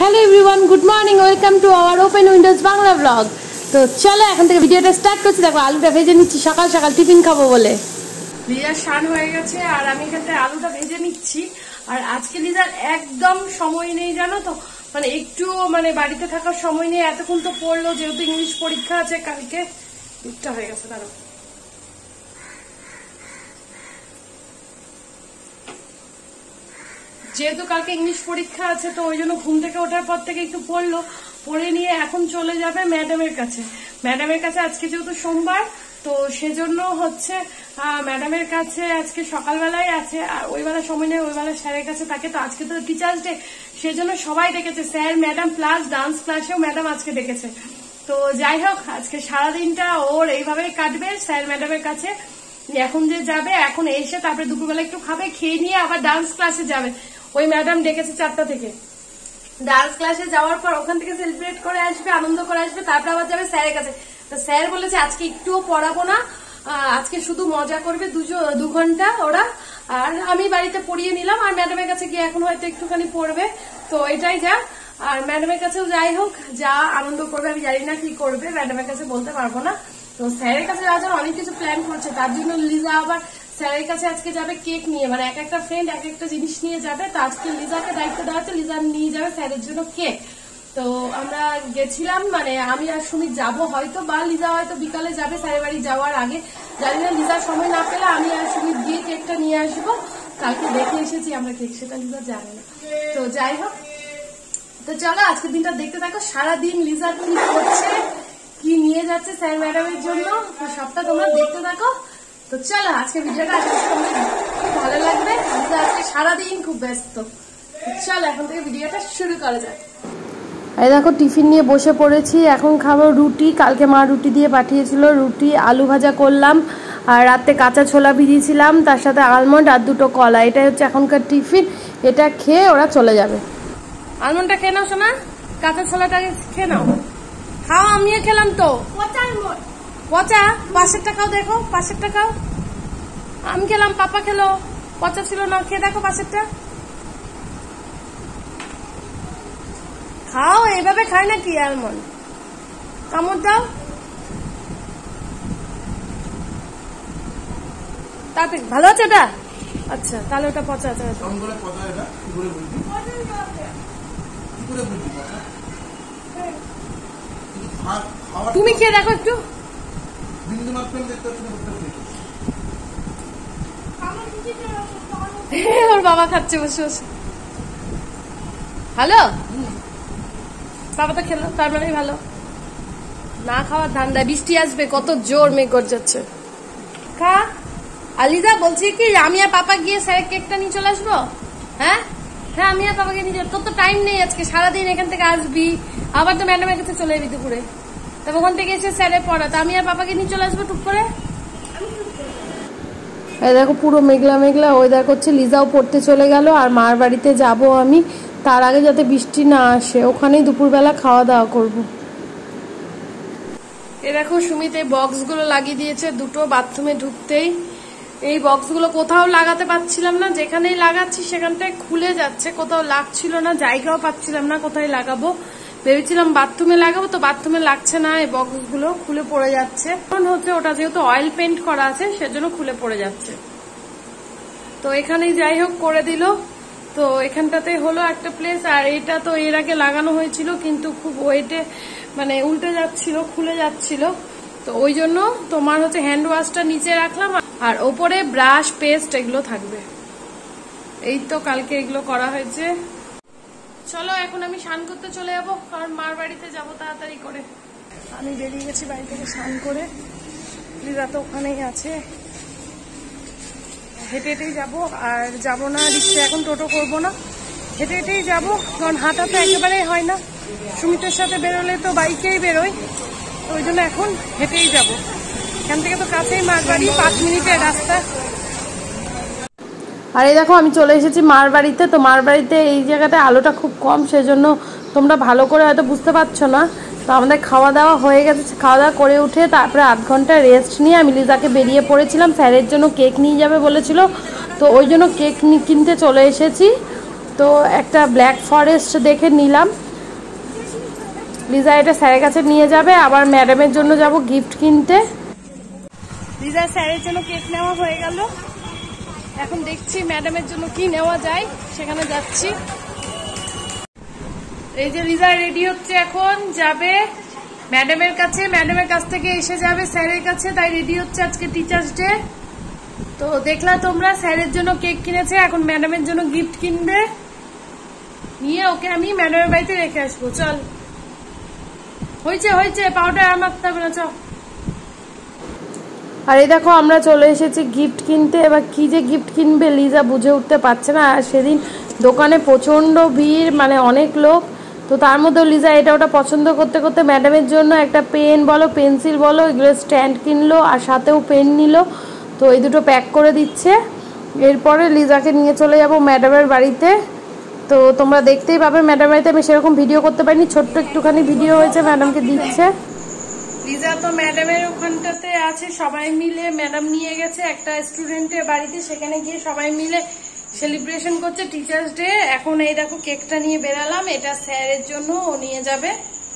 Hello everyone, good morning, welcome to our open Windows Bangla blog. তো চলো এখন থেকে ভিডিওটা স্টার্ট করছি। দেখো আলুটা ভেজে নিচ্ছি, সকাল সকাল টিফিন খাবো বলে। লিজার স্নান হয়ে গেছে আর আমি এখানে আলুটা ভেজে নিচ্ছি। আর আজকে লিজার একদম সময় নেই জানো তো, মানে একটু বাড়িতে থাকার সময় নেই। এতক্ষণ তো পড়লো, যেহেতু ইংলিশ পরীক্ষা আছে কালকে। দুধটা হয়ে গেছে, দাঁড়ো। যেহেতু কালকে ইংলিশ পরীক্ষা আছে তো ওই জন্য ঘুম থেকে ওঠার পর থেকে একটু পড়লো, পড়ে নিয়ে এখন চলে যাবে ম্যাডামের কাছে। ম্যাডামের কাছে আজকে যেহেতু সোমবার, তো সেজন্য হচ্ছে ম্যাডামের কাছে আজকে সকালবেলায় আছে। আর ওই বেলা সময় নেই, ওই বেলা স্যারের কাছে থাকে। তো আজকে তো টিচার্স ডে, সেজন্য সবাই ডেকেছে, স্যার ম্যাডাম প্লাস ডান্স ক্লাসেও ম্যাডাম আজকে ডেকেছে। তো যাই হোক, আজকে সারাদিনটা ওর এইভাবেই কাটবে স্যার ম্যাডামের কাছে। এখন যে যাবে, এখন এসে তারপরে দুপুরবেলা একটু খাবে, খেয়ে নিয়ে আবার ডান্স ক্লাসে যাবে। ওই ম্যাডাম ডেকেছে 4টা থেকে। ডান্স ক্লাসে যাওয়ার পর ওখান থেকে সেলিব্রেট করে আসবে, আনন্দ করে আসবে, তারপর আবার যাবে স্যারের কাছে। তো স্যার বলেছে আজকে একটুও পড়াবো না, আজকে শুধু মজা করবে 2 ঘন্টা ওরা। আর আমি বাড়িতে পড়িয়ে নিলাম, আর ম্যাডামের কাছে গিয়ে এখন হয়তো একটুখানি পড়বে। তো এটাই যা। আর ম্যাডামের কাছেও যাই হোক, যা আনন্দ করবে, আমি জানি না কি করবে, ম্যাডামের কাছে বলতে পারবো না। তো স্যারের কাছে যাওয়ার জন্য অনেক কিছু প্ল্যান করছে, তার জন্য লিজা আবার স্যারের কাছে আজকে যাবে কেক নিয়ে। এক একটা ফ্রেন্ড এক একটা জিনিস নিয়ে যাবে। তো আজকে লিজাকে দায়িত্ব দেওয়া হচ্ছে, লিজা নিয়ে যাবে স্যারের জন্য কেক। তো আমরা গেছিলাম, আমি আর সুমিত যাবো হয়তো, বা লিজা হয়তো বিকালে যাবে স্যারের বাড়ি যাওয়ার আগে। জানি না, লিজার সময় না পেলে আমি আর সুমিত গিয়ে কেকটা নিয়ে আসবো। কালকে দেখে এসেছি আমরা কেক, সেটা লিজা জানে না। তো যাই হোক, তো চলো আজকের দিনটা দেখতে থাকো। সারাদিন লিজা কি করছে, কি নিয়ে যাচ্ছে স্যার ম্যাডামের জন্য, তো সবটা তোমরা দেখতে থাকো। তো চলো আজকে ভিডিওটা আজকে খুব ভালো লাগবে। লিজা আজকে সারাদিন খুব ব্যস্ত। চলো এখন থেকে ভিডিওটা শুরু করা যাক। এই দেখো টিফিন নিয়ে বসে পড়েছি, এখন খাবো রুটি। কালকে মা রুটি দিয়ে পাঠিয়েছিল, রুটি আলু ভাজা করলাম। আর রাতে কাঁচা ছোলা ভিজিয়েছিলাম, তার সাথে আলমন্ড আর 2টো কলা। এটাই হচ্ছে এখনকার টিফিন। এটা খেয়ে ওরা চলে যাবে। আলমন্ডটা খেয়ে নাও শোনা, কাঁচা ছোলাটা খেয়ে নাও। খাও, আমিও খেলাম তো। পচা পাশেরটা খাও, দেখো পাশেরটা খাও। আমি খেলাম, পাপা খেলো, পচা ছিল না। খেয়ে দেখো পাশেরটা, খাও। এইভাবে খায় নাকি আলমন্ড? কামড় দাও তাতে। ভালো আছে ওটা? আচ্ছা, তাহলে ওটা পচা আছে। তুমি খেয়ে দেখো একটু। ওর বাবা খাচ্ছে বসে বসে। ভালো, বাবা তো খেলো, তার মানে ভালো। না খাওয়ার ধান্দা, বৃষ্টি আসবে, কত জোর মেঘ গর্জাচ্ছে। খা। আলিজা বলছি কি, আমি আর পাপা গিয়ে স্যারের কেকটা নিয়ে চলে আসবো। হ্যাঁ হ্যাঁ, আমি আর পাপাকে নিয়ে যাবো। তোর তো টাইম নেই আজকে, সারাদিন এখান থেকে আসবি, আবার তো ম্যাডামের কাছে চলে যাবি দুপুরে। তবে ওখান থেকে এসে স্যারের পড়া, তো আমি আর পাপাকে নিয়ে চলে আসবো টুক করে। এই দেখো পুরো মেঘলা মেঘলা ওয়েদার করছে। লিজাও পড়তে চলে গেল, আর মার বাড়িতে যাব আমি। তার আগে যাতে বৃষ্টি না আসে, ওখানেই দুপুরবেলা খাওয়া দাওয়া করব। এ দেখো সুমিত এই বক্সগুলো লাগিয়ে দিয়েছে 2টো বাথরুমে ঢুকতেই। এই বক্সগুলো কোথাও লাগাতে পারছিলাম না, যেখানেই লাগাচ্ছি সেখানটায় খুলে যাচ্ছে, কোথাও লাগছিল না, জায়গাও পাচ্ছিলাম না কোথায় লাগাবো। ভেবেছিলাম বাথরুমে লাগাবো, তো বাথরুমে লাগছে না, এই বক্সগুলো খুলে পড়ে যাচ্ছে। কারণ হচ্ছে ওটা যেহেতু অয়েল পেন্ট করা আছে, সেজন্য খুলে পড়ে যাচ্ছে। তো এখানেই যাই হোক করে দিল। তো এখানটাতে হলো একটা প্লেস। আর এটা তো এর আগে লাগানো হয়েছিল, কিন্তু খুব ওয়েটে উল্টে যাচ্ছিল, খুলে যাচ্ছিল। তো ওই জন্য তোমার হচ্ছে হ্যান্ড ওয়াশটা নিচে রাখলাম, আর ওপরে ব্রাশ পেস্ট এগুলো থাকবে। এই তো কালকে এগুলো করা হয়েছে। চলো এখন আমি স্নান করতে চলে যাবো, কারণ মার বাড়িতে যাবো তাড়াতাড়ি করে। আমি বেরিয়ে গেছি বাড়ি থেকে স্নান করে। লিজা তো ওখানেই আছে। হেঁটে হেঁটেই যাবো, আর যাবো না রিক্সা, এখন টোটো করবো না, হেঁটে হেঁটেই যাবো, কারণ হাঁটা তো একেবারেই হয় না। সুমিতের সাথে বেরোলে তো বাইকেই বেরোয়, ওই জন্য এখন হেঁটেই যাবো। এখান থেকে তো কাছেই মার বাড়ি, 5 মিনিটের রাস্তা। আর এই দেখো আমি চলে এসেছি মার বাড়িতে। তো মার বাড়িতে এই জায়গাটায় আলোটা খুব কম, সেজন্য তোমরা ভালো করে হয়তো বুঝতে পারছো না। তো আমাদের খাওয়া দাওয়া হয়ে গেছে, খাওয়া দাওয়া করে উঠে তারপরে 8 ঘন্টা রেস্ট নিয়ে আমি লিজাকে বেরিয়ে পড়েছিলাম। স্যারের জন্য কেক নিয়ে যাবে বলেছিল, তো ওই জন্য কেক কিনতে চলে এসেছি। তো একটা ব্ল্যাক ফরেস্ট দেখে নিলাম। লিজা এটা স্যারের কাছে নিয়ে যাবে, আবার ম্যাডামের জন্য যাব গিফট কিনতে। লিজা স্যারের জন্য কেক নেওয়া হয়ে গেল, এখন দেখছি ম্যাডামের জন্য কি নেওয়া যায়, সেখানে যাচ্ছি। এই যে লিজা রেডি হচ্ছে, এখন যাবে ম্যাডামের কাছে, ম্যাডামের কাছ থেকে এসে যাবে স্যারের কাছে, তাই রেডি হচ্ছে। আজকে টিচার্স ডে, তো দেখলা তোমরা স্যারের জন্য কেক কিনেছে, এখন ম্যাডামের জন্য গিফট কিনবে, নিয়ে ওকে আমি ম্যাডামের বাড়িতে রেখে আসবো। চল, হয়েছে হয়েছে, পাউডার আর মাখতে হবে না, চল। আর এই দেখো আমরা চলে এসেছি গিফট কিনতে। এবার কি যে গিফট কিনবে লিজা বুঝে উঠতে পারছে না। আর সেদিন দোকানে প্রচন্ড ভিড়, মানে অনেক লোক, তো তার মধ্যেও লিজা এটা ওটা পছন্দ করতে করতে ম্যাডামের জন্য একটা পেন বলো, পেন্সিল বলো, এগুলো স্ট্যান্ড কিনলো, আর সাথেও পেন নিল। তো এই দুটো প্যাক করে দিচ্ছে। এরপরে লিজাকে নিয়ে চলে যাব ম্যাডামের বাড়িতে। তো তোমরা দেখতেই পাবে ম্যাডামের বাড়িতে। আমি সেরকম ভিডিও করতে পারিনি, ছোট্ট একটুখানি ভিডিও হয়েছে, ম্যাডামকে দিচ্ছে। লিজা তো ম্যাডামের ওখানটাতে আছে, সবাই মিলে ম্যাডাম নিয়ে গেছে একটা স্টুডেন্টের বাড়িতে, সেখানে গিয়ে সবাই মিলে সেলিব্রেশন করছে টিচার্স ডে। এখন এই দেখো কেকটা নিয়ে বেরালাম, এটা স্যারের জন্য, ও নিয়ে যাবে।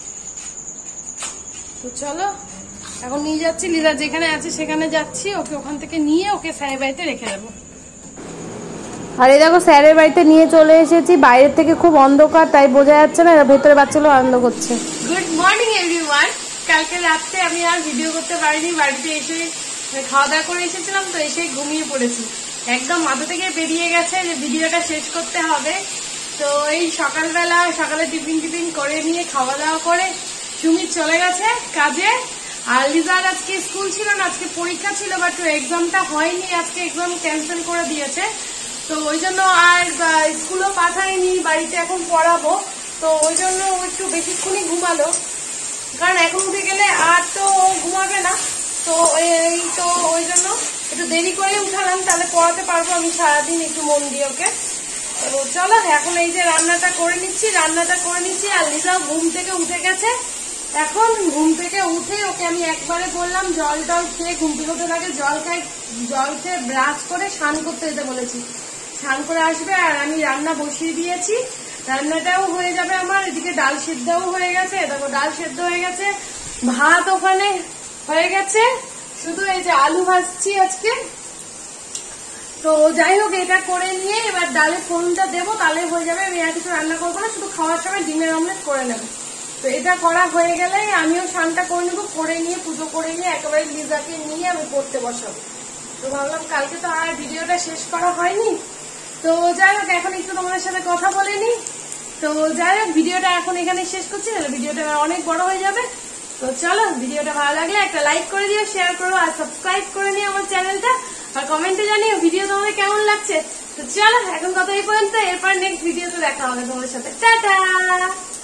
তো চলো এখন নিয়ে যাচ্ছি, লিজা যেখানে আছে সেখানে যাচ্ছি, ওকে ওখান থেকে নিয়ে ওকে স্যারের বাড়িতে রেখে দেবো। আর এই দেখো স্যারের বাড়িতে নিয়ে চলে এসেছি, বাইরের থেকে খুব অন্ধকার তাই বোঝা যাচ্ছে না, ভেতরে বাচ্চাগুলো আনন্দ করছে। Good morning everyone. কালকে রাত্রে আমি আর ভিডিও করতে পারিনি, বাড়িতে এসে খাওয়া দাওয়া করে এসেছিলাম, তো এসে ঘুমিয়ে পড়েছি। একদম মাথা থেকে বেরিয়ে গেছে যে ভিডিওটা শেষ করতে হবে। তো এই সকালে টিফিন করে নিয়ে খাওয়া দাওয়া করে সুমিত চলে গেছে কাজে। আর লিজার আজকে স্কুল ছিল না, আজকে পরীক্ষা ছিল, বাট এক্সামটা হয়নি, আজকে এক্সাম ক্যান্সেল করে দিয়েছে। তো ওই জন্য আর স্কুলও পাঠায়নি, বাড়িতে এখন পড়াবো। তো ওই জন্য ও একটু বেশিক্ষণই ঘুমালো, কারণ এখন উঠে গেলে আর তো ঘুমাবে না। তো ওই জন্য একটু দেরি করে উঠালাম, তাহলে পড়াতে পারবো আমি সারাদিন একটু মন দিয়ে ওকে। তো চলো এখন এই যে রান্নাটা করে নিচ্ছি, আর লিজাও ঘুম থেকে উঠে গেছে। এখন ঘুম থেকে উঠে ওকে আমি একবারে বললাম জল খেয়ে, ঘুম থেকে উঠে আগে জল খেয়ে ব্রাশ করে স্নান করতে যেতে বলেছি, স্নান করে আসবে। আর আমি রান্না বসিয়ে দিয়েছি, রান্নাটাও হয়ে যাবে আমার। এদিকে ডাল সেদ্ধও হয়ে গেছে, দেখো ডাল সেদ্ধ হয়ে গেছে, ভাত ওখানে হয়ে গেছে, শুধু এই যে আলু ভাজছি আজকে। তো যাই হোক, এটা করে নিয়ে এবার ডালে ফোড়নটা দেবো, তাহলে হয়ে যাবে। আমি আর কিছু রান্না করবো না, শুধু খাওয়ার সময় ডিমের অমলেট করে নেবো। তো এটা করা হয়ে গেলে আমিও স্নানটা করে নেবো, করে নিয়ে পুজো করে নিয়ে একেবারে লিজাকে নিয়ে আমি পড়তে বসাবো। তো ভাবলাম কালকে তো আর ভিডিওটা শেষ করা হয়নি, তো যাই হোক এখন একটু তোমাদের সাথে কথা বলে নি। তো যাই হোক ভিডিওটা এখন এখানে শেষ করছি, তাহলে ভিডিওটা অনেক বড় হয়ে যাবে। তো চলো, ভিডিওটা ভালো লাগলে একটা লাইক করে দিও, শেয়ার করো, আর সাবস্ক্রাইব করে নিও আমার চ্যানেলটা, আর কমেন্টে জানিও ভিডিও তোমাদের কেমন লাগছে। তো চলো এখন কথা এই পর্যন্ত, এরপর নেক্সট ভিডিওতে দেখা হবে তোমাদের সাথে। টাটা।